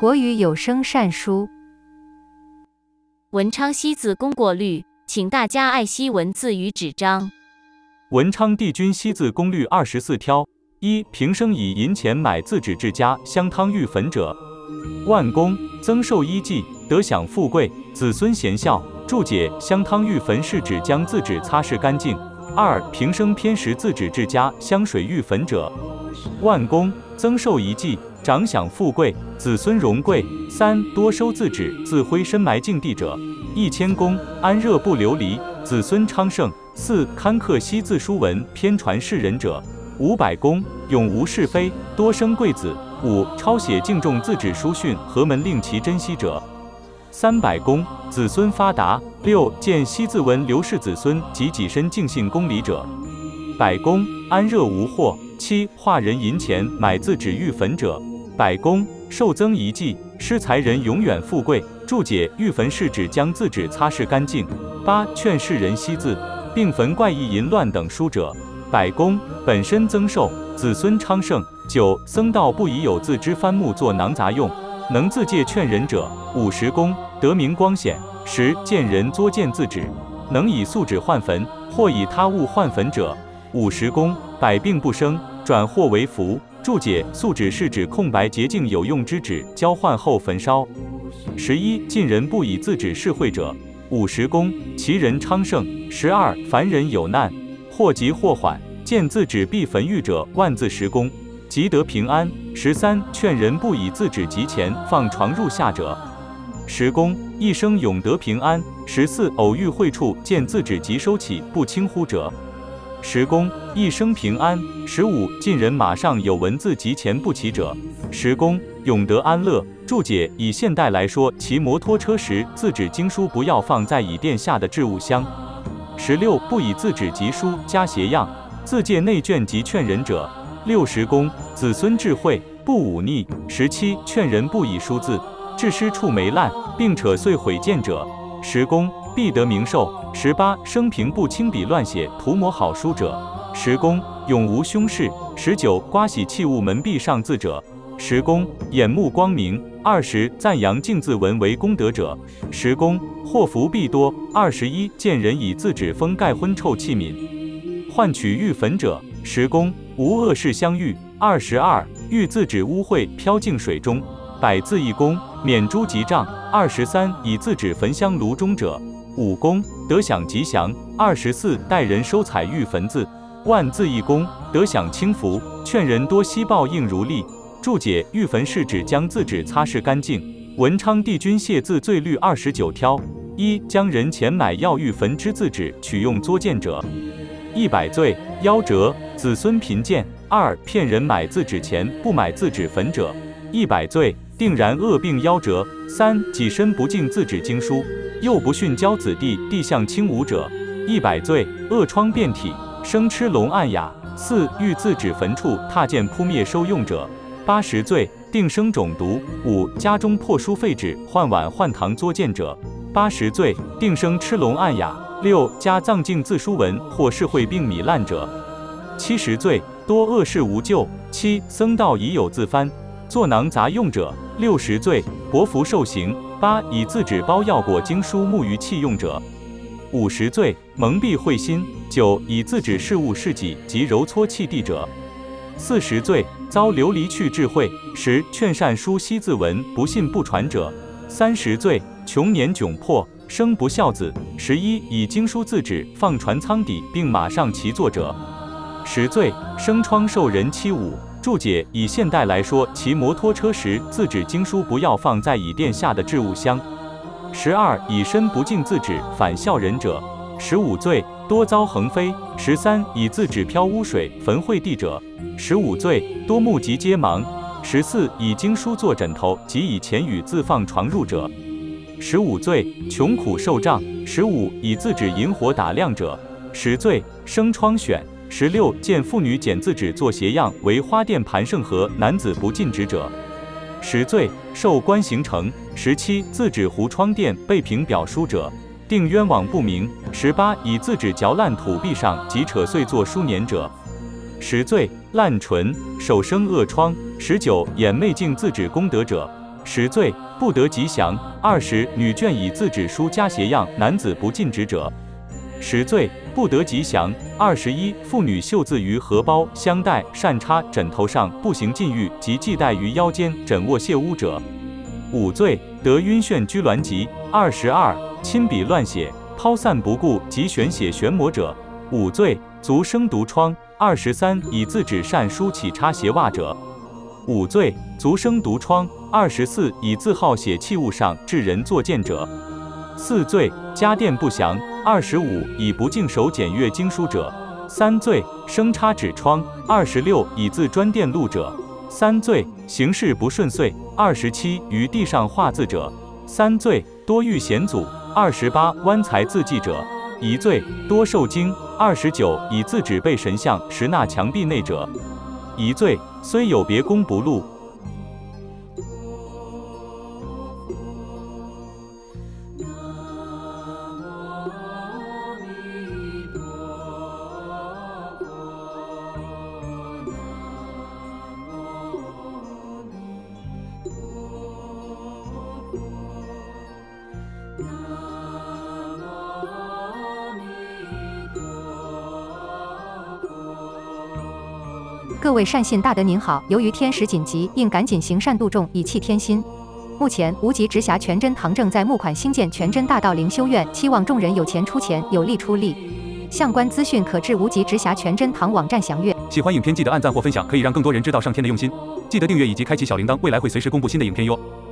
国语有声善书。 文昌西字功过律，请大家爱惜文字与纸张。 文昌帝君惜字功律24挑。一、平生以银钱买字纸至家，香汤玉粉者，万功增寿医济，得享富贵，子孙贤孝。注解：香汤玉粉是指将字纸擦拭干净。二、平生偏食字纸至家，香水玉粉者，万功增寿遗迹，长享富贵，子孙荣贵。三、多收字纸，自灰深埋境地者，1000功安热不流离，子孙昌盛。四、刊刻惜字书文，偏传世人者，500功永无是非，多生贵子。五、抄写敬重字纸书训，何门令其珍惜者，300功子孙发达。六、见惜字文刘氏子孙及己身敬信公礼者，100功安热无祸。七、化人银钱买字纸玉粉者，100功寿增遗迹，施财人永远富贵。注解：玉粉是指将字纸擦拭干净。八、劝世人惜字，并焚怪异淫乱等书者，100功本身增寿，子孙昌盛。九、僧道不以有字之幡木作囊杂用，能自戒劝人者，50功得明光显。十、见人作践字纸，能以素纸换焚，或以他物换焚者，50功百病不生，转祸为福。注解：素纸是指空白洁净有用之纸，交换后焚烧。11、近人不以字纸示惠者，50功其人昌盛。12、凡人有难，或急或缓，见字纸必焚玉者，万字10功，即得平安。13、劝人不以字纸及钱放床入下者，10功一生永得平安。14、偶遇会处见字纸即收起，不轻忽者，10功一生平安。15、近人马上有文字及钱不齐者，10功永得安乐。注解：以现代来说，骑摩托车时字纸经书不要放在椅垫下的置物箱。16、不以字纸及书加鞋样，自戒内卷及劝人者，60功子孙智慧，不忤逆。17、劝人不以书字致失处霉烂，并扯碎毁见者，10功必得明寿。18、生平不轻笔乱写涂抹好书者，10功永无凶事。19、刮洗器物门壁上字者，10功眼目光明。20、赞扬敬字文为功德者，10功祸福必多。21、见人以字纸封盖昏臭器皿，换取玉粉者，10功无恶事相遇。22、遇字纸污秽飘进水中，100字1功免诸吉障。23、以字纸焚香炉中者，5功得享吉祥。24、待人收采玉粉字，1字1功得享清福。劝人多惜报应如粒。注解：玉粉是指将字纸擦拭干净。文昌帝君谢字罪律29挑。一、将人钱买要玉粉之字纸取用作践者，100罪，夭折，子孙贫贱。二、骗人买字纸钱不买字纸粉者，100罪，定然恶病夭折。三、己身不敬字纸经书，又不训教子弟，地向轻侮者，100罪，恶疮遍体，生吃聋暗哑。四、遇字纸坟处踏涧扑灭收用者，80罪，定生肿毒。五、家中破书废纸换碗换堂作践者，80罪，定生吃聋暗哑。六、家藏敬字书文或是秽并米烂者，70罪，多恶事无救。七、僧道已有字幡作囊杂用者，60罪，薄服受刑。八、以字纸包药果经书木鱼器用者，50罪，蒙蔽慧心。九、以字纸饰物饰己及揉搓器地者，40罪，遭流离去智慧。十、劝善书惜字文不信不传者，30罪，穷年窘迫，生不孝子。11、以经书字纸放船舱底并马上骑坐者，10罪，生疮受人欺侮。注解：以现代来说，骑摩托车时字纸经书不要放在椅垫下的置物箱。12、以身不敬字纸反笑人者，15罪，多遭横飞。13、以字纸漂污水焚秽地者，15罪，多目及皆盲。14、以经书作枕头及以钱与字放床褥者，15罪，穷苦受障。15、以字纸引火打亮者，10罪，生疮癣。16、见妇女剪字纸做鞋样为花钿盘盛盒男子不禁止者，10罪，受官刑成。17、字纸糊窗垫被凭表书者，定冤枉不明。18、以字纸嚼烂土壁上及扯碎做书粘者，10罪，烂唇，手生恶疮。19、眼昧敬字纸功德者 10罪，不得吉祥。20，女眷以自指书加鞋样，男子不禁止者。10罪，不得吉祥。21，妇女绣字于荷包、香袋、扇插、枕头上，不行禁欲及系带于腰间、枕卧亵污者。5罪，得晕眩拘挛疾。22，亲笔乱写、抛散不顾及悬写悬抹者。5罪，足生毒疮。23，以自指扇书起插鞋袜者。5罪，足生毒疮。24，以字号写器物上致人作践者。4罪，家电不详。25，以不净手检阅经书者。3罪，生插纸窗。26，以字专电路者。3罪，行事不顺遂。27，于地上画字者。3罪，多遇险阻。28，弯财字迹者。1罪，多受惊。29，以字指背神像石那墙壁内者。1罪，虽有别功不录。 各位善信大德您好，由于天时紧急，应赶紧行善度众，以弃天心。目前无极直辖全真堂正在募款兴建全真大道灵修院，期望众人有钱出钱，有力出力。相关资讯可至无极直辖全真堂网站详阅。 喜欢影片记得按赞或分享，可以让更多人知道上天的用心。记得订阅以及开启小铃铛，未来会随时公布新的影片哟。